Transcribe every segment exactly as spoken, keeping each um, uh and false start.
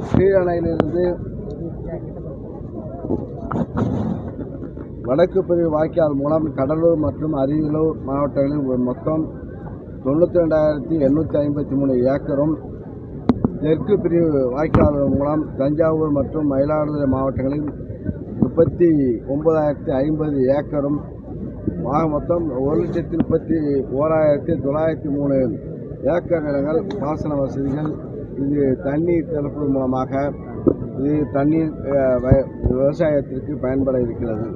கீழ் அணையிலிருந்து வடக்கு பிரிவு வாய்க்கால் மூலம் கடலூர் மற்றும் அரியலூர் மாவட்டங்களில் மொத்தம் தொண்ணூற்றி ரெண்டாயிரத்தி எண்ணூற்றி ஐம்பத்தி மூணு ஏக்கரும், தெற்கு பிரிவு வாய்க்கால் மூலம் தஞ்சாவூர் மற்றும் மயிலாடுதுறை மாவட்டங்களில் முப்பத்தி ஒன்பதாயிரத்தி ஐம்பது ஏக்கரும், ஆக மொத்தம் ஒரு லட்சத்தி முப்பத்தி ஓராயிரத்தி தொள்ளாயிரத்தி மூணு ஏக்கர் நிலங்கள் பாசன வசதிகள். இது தண்ணீர் திறப்பு மூலமாக இது தண்ணீர் விவசாயத்திற்கு பயன்பட இருக்கிறது.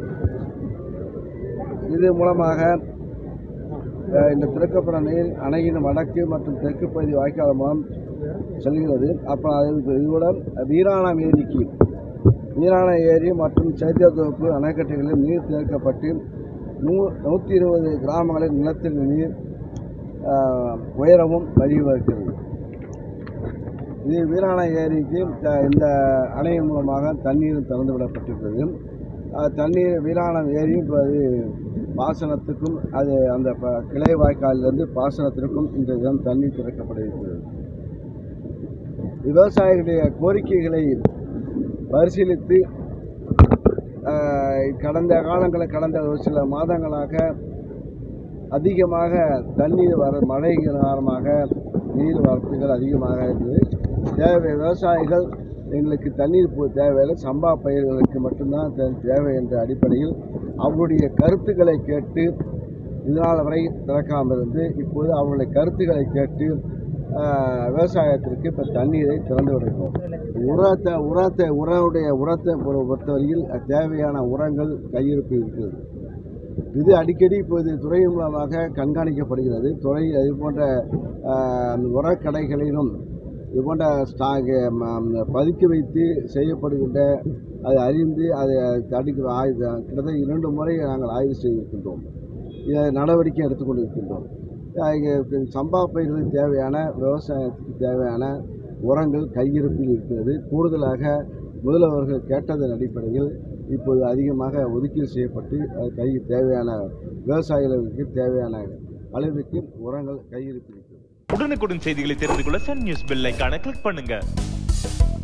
இது மூலமாக இந்த திறக்கப்பட நீர் அணையின் வடக்கு மற்றும் தெற்கு பகுதி வாய்க்கால் மூலம் செல்கிறது. அப்போ அது இதுடன் வீராணம் ஏரிக்கு வீராண ஏரி மற்றும் சைத்தியத்தோப்பு அணைக்கட்டுகளில் நீர் திறக்கப்பட்டு நூ நூற்றி இருபது கிராமங்களில் நிலத்தில் நீர் உயரவும் வழிவகுக்கிறது. இது வீராண ஏரிக்கு இந்த அணையின் மூலமாக தண்ணீர் திறந்து விடப்பட்டிருக்கிறது. தண்ணீர் வீராணம் ஏரி அது பாசனத்துக்கும் அது அந்த கிளை வாய்க்காலிலிருந்து பாசனத்திற்கும் இந்த தினம் தண்ணீர் திறக்கப்பட இருக்கிறது. விவசாயிகளுடைய கோரிக்கைகளை பரிசீலித்து கடந்த காலங்களில் கடந்த ஒரு சில மாதங்களாக அதிகமாக தண்ணீர் வர மழை காரணமாக நீர் வரத்துகள் அதிகமாக இருக்குது. தேவை விவசாயிகள் எங்களுக்கு தண்ணீர் தேவையில்லை, சம்பா பயிர்களுக்கு மட்டும்தான் தேவை என்ற அடிப்படையில் அவருடைய கருத்துக்களை கேட்டு இதனால் வரை திறக்காமல் இருந்து இப்போது அவர்களுடைய கருத்துக்களை கேட்டு விவசாயத்திற்கு இப்போ தண்ணீரை திறந்து விடுகிறோம். உரத்தை உரத்தை உரவுடைய உரத்தை பொறுத்தவரையில் தேவையான உரங்கள் கையிருப்பு இருக்கிறது. இது அடிக்கடி இப்போது துறை மூலமாக கண்காணிக்கப்படுகிறது. துறை இது போன்ற உரக்கடைகளிலும் இது போன்ற ஸ்டாக் பதுக்கி வைத்து செய்யப்படுகின்ற அதை அறிந்து அதை தடுக்க ஆய்வு கிட்டத்தட்ட இரண்டு முறை நாங்கள் ஆய்வு செய்திருக்கின்றோம். இதை நடவடிக்கை எடுத்துக்கொண்டிருக்கின்றோம். சம்பா பயிர்களுக்கு தேவையான விவசாயத்துக்கு தேவையான உரங்கள் கையிருப்பில் இருக்கிறது. கூடுதலாக முதல்வர்கள் கேட்டதன் அடிப்படையில் இப்போது அதிகமாக ஒதுக்கீடு செய்யப்பட்டு கை தேவையான விவசாயிகளுக்கு தேவையான அளவிற்கு உரங்கள் கையிருப்பில் இருக்கிறது. உடனுக்குடன் செய்திகளை தெரிந்து கொள்ள சன் நியூஸ் பெல் ஐகானை கிளிக் பண்ணுங்க.